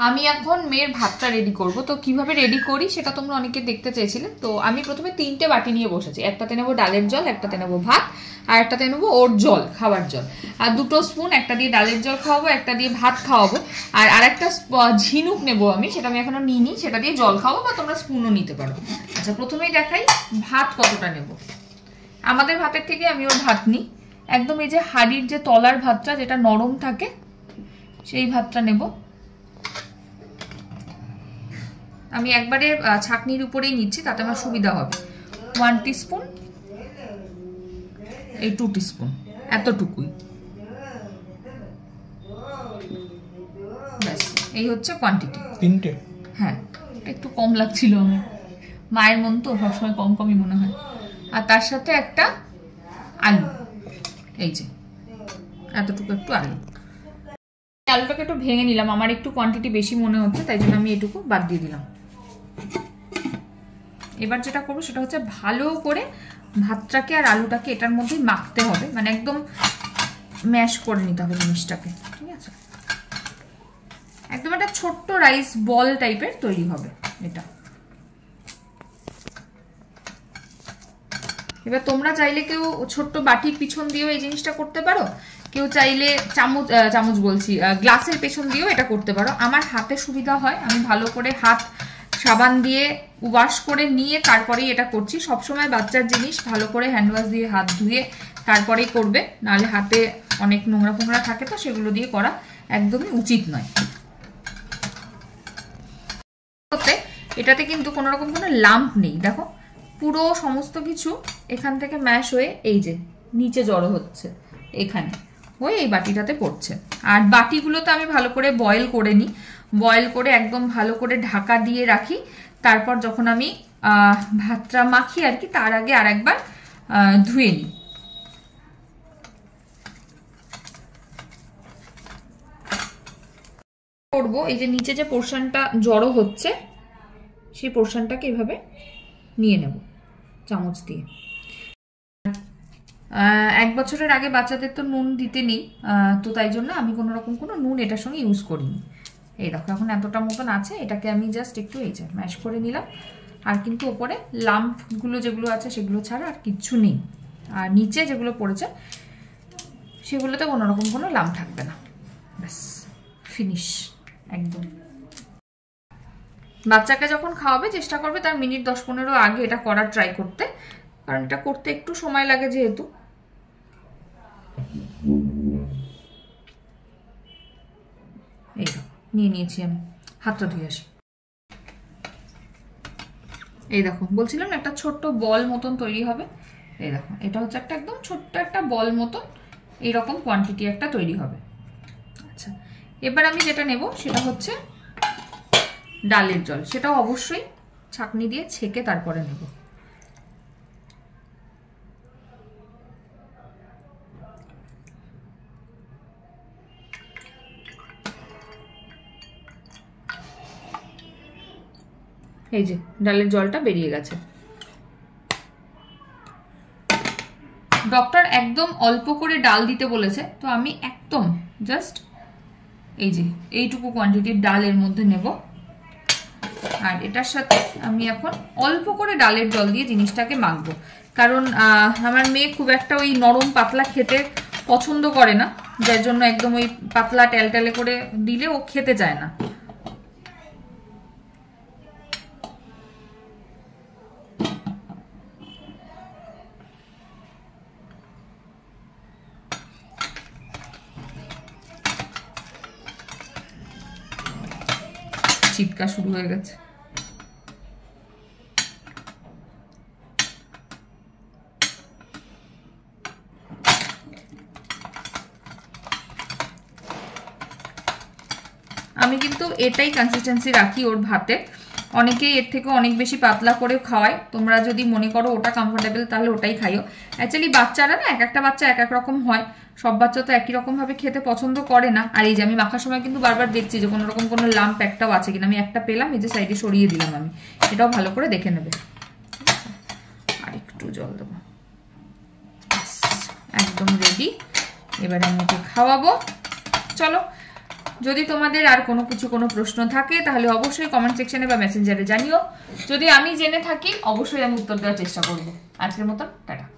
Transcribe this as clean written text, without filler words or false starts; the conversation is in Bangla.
আমি এখন মেয়ের ভাতটা রেডি করব। তো কিভাবে রেডি করি সেটা তোমরা অনেকে দেখতে চেয়েছিলে। তো আমি প্রথমে 3টে বাটি নিয়ে বসেছি। একটাতে নেবো ডালের জল, একটাতে নেবো ভাত, আর একটাতে নেবো ওর জল, খাবার জল। আর 2টো স্পুন, একটা দিয়ে ডালের জল খাওয়াবো, একটা দিয়ে ভাত খাওয়াবো। আর আরেকটা ঝিনুক নেবো আমি, সেটা আমি এখনো নিইনি, সেটা দিয়ে জল খাওয়াবো, বা তোমরা স্পুনও নিতে পারো। আচ্ছা, প্রথমেই দেখাই ভাত কতটা নেব। আমাদের ভাতের থেকে আমি ওর ভাত নিই একদম এই যে হাঁড়ির যে তলার ভাতটা, যেটা নরম থাকে, সেই ভাতটা নেব। আমি একবারে ছাঁকনির উপরেই নিচ্ছি, তাতে আমার সুবিধা হবে। 1 টিস্পুন, এই 2 টিস্পুন, এতটুকুই, ব্যাস। এই হচ্ছে কোয়ান্টিটি। 3টে? হ্যাঁ, একটু কম লাগছিল আমার, মায়ের মন তো সবসময় কম কমই মনে হয়। আর তার সাথে একটা আলু, এই যে এতটুকু একটু আলু। আলুটাকে একটু ভেঙে নিলাম, আমার একটু কোয়ান্টিটি বেশি মনে হচ্ছে, তাই জন্য আমি এটুকু বাদ দিয়ে দিলাম। এবার যেটা করবো সেটা হচ্ছে ভালো করে ভাতটাকে আর আলুটাকে এটার মধ্যে মাখতে হবে, মানে একদম ম্যাশ করে নিতে হবে জিনিসটাকে, ঠিক আছে? একদম একটা ছোট্ট রাইস বল টাইপের তৈরি হবে এটা। এবার তোমরা চাইলে কেউ ছোট্ট বাটির পিছন দিয়েও এই জিনিসটা করতে পারো, কেউ চাইলে চামচ বলছি গ্লাসের পেছন দিয়েও এটা করতে পারো। আমার হাতে সুবিধা হয়, আমি ভালো করে হাত সাবান দিয়ে ওয়াশ করে নিয়ে তারপরেই এটা করছি। সবসময় বাচ্চার জিনিস ভালো করে হ্যান্ড ওয়াশ দিয়ে হাত ধুয়ে তারপরেই করবে, নাহলে হাতে অনেক নোংরা ফোংরা থাকে, তো সেগুলো দিয়ে করা একদমই উচিত নয়। এটাতে কিন্তু কোনো রকম কোনো লাম্প নেই, দেখো পুরো সমস্ত কিছু এখান থেকে ম্যাশ হয়ে এই যে নিচে জড়ো হচ্ছে, এখানে হয়ে এই বাটিটাতে পড়ছে। আর বাটিগুলোতে আমি ভালো করে বয়েল করে নিই, বয়েল করে একদম ভালো করে ঢাকা দিয়ে রাখি। তারপর যখন আমি ভাতটা মাখি আর কি, তার আগে আর একবার ধুয়ে নিই। করবো এই যে নিচে যে পোর্শনটা জড়ো হচ্ছে, সেই পোর্শনটাকে এভাবে নিয়ে নেব চামচ দিয়ে। 1 বছরের আগে বাচ্চাদের তো নুন দিতে নেই, তো তাই জন্য আমি কোনো রকম কোনো নুন এটার সঙ্গে ইউজ করিনি। এই দেখো এখন এতটা মতন আছে, এটাকে আমি জাস্ট একটু এই যে ম্যাশ করে নিলাম। আর কিন্তু ওপরে লাম্পগুলো যেগুলো আছে সেগুলো ছাড়া আর কিচ্ছু নেই। আর নিচে যেগুলো পড়েছে সেগুলোতে কোনো রকম কোনো লাম্প থাকবে না, ব্যাস ফিনিশ একদম। বাচ্চাকে যখন খাওয়াবে চেষ্টা করবে তার মিনিট 10-15 আগে এটা করার ট্রাই করতে, কারণ এটা করতে একটু সময় লাগে যেহেতু। এই দেখো নিয়ে নিয়েছি আমি, হাতটা ধুয়ে আসি। এই দেখো বলছিলাম একটা ছোট্ট বল মতন তৈরি হবে। এই দেখো এটা হচ্ছে একটা একদম ছোট্ট একটা বল মতন, এইরকম কোয়ান্টিটি একটা তৈরি হবে। আচ্ছা, এবার আমি যেটা নেব সেটা হচ্ছে ডালের জল, সেটাও অবশ্যই ছাঁকনি দিয়ে ছেঁকে তারপরে নেব। এই যে ডালের জলটা বেরিয়ে গেছে। ডক্টর একদম অল্প করে ডাল দিতে বলেছে, তো আমি একদম জাস্ট এই যে এইটুকু কোয়ান্টিটির ডাল এর মধ্যে নেব। আর এটার সাথে আমি এখন অল্প করে ডালের জল দিয়ে জিনিসটাকে মাখবো, কারণ আমার মেয়ে খুব একটা ওই নরম পাতলা খেতে পছন্দ করে না, যার জন্য একদম ওই পাতলা টেলটেলে করে দিলে ও খেতে চায় না। চিৎকার শুরু হয়ে গেছে। আমি কিন্তু এটাই কনসিস্টেন্সি রাখি ওর ভাতে, অনেকেই এর থেকে অনেক বেশি পাতলা করে খাওয়ায়। তোমরা যদি মনে করো ওটা কমফোর্টেবল তাহলে ওটাই খাইও। অ্যাকচুয়ালি বাচ্চারা না এক একটা বাচ্চা এক এক রকম হয়, সব বাচ্চা তো একই রকম ভাবে খেতে পছন্দ করে না। আর এই যে আমি মাখার সময় কিন্তু বারবার দেখছি যে কোনো রকম কোনো লাম্প একটাও আছে কিনা। আমি একটা পেলাম, এই যে সাইডে সরিয়ে দিলাম আমি, এটাও ভালো করে দেখে নেবে। আর একটু জল দেবো, একদম রেডি। এবারে আমি ওকে খাওয়াবো। চলো যদি তোমাদের আর কোনো প্রশ্ন থাকে তাহলে অবশ্যই কমেন্ট সেকশনে বা মেসেঞ্জারে জানিও। যদি আমি জেনে থাকি অবশ্যই আমি উত্তর দেওয়ার চেষ্টা করব। আজকের মতন টাটা।